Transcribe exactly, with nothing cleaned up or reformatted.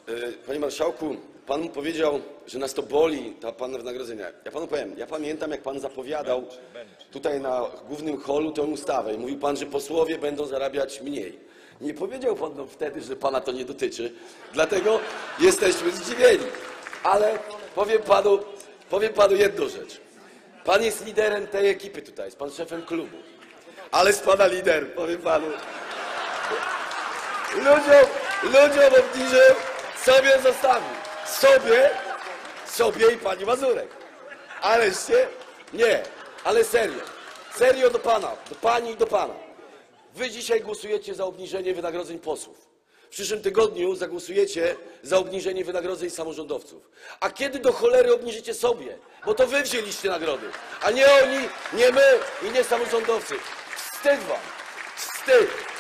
Panie marszałku, pan powiedział, że nas to boli, ta pana wynagrodzenia. Ja panu powiem, ja pamiętam, jak pan zapowiadał tutaj na głównym holu tę ustawę i mówił pan, że posłowie będą zarabiać mniej. Nie powiedział pan no, wtedy, że pana to nie dotyczy, dlatego jesteśmy zdziwieni. Ale powiem panu, powiem panu jedną rzecz. Pan jest liderem tej ekipy tutaj, jest pan szefem klubu. Ale z pana lider, powiem panu. Ludziom, ludziom obniżył, sobie zostawił. Sobie, sobie i pani Mazurek. Aleście, nie, ale serio. Serio do pana, do pani i do pana. Wy dzisiaj głosujecie za obniżenie wynagrodzeń posłów. W przyszłym tygodniu zagłosujecie za obniżenie wynagrodzeń samorządowców. A kiedy do cholery obniżycie sobie? Bo to wy wzięliście nagrody, a nie oni, nie my i nie samorządowcy. Wstyd wam, wstyd.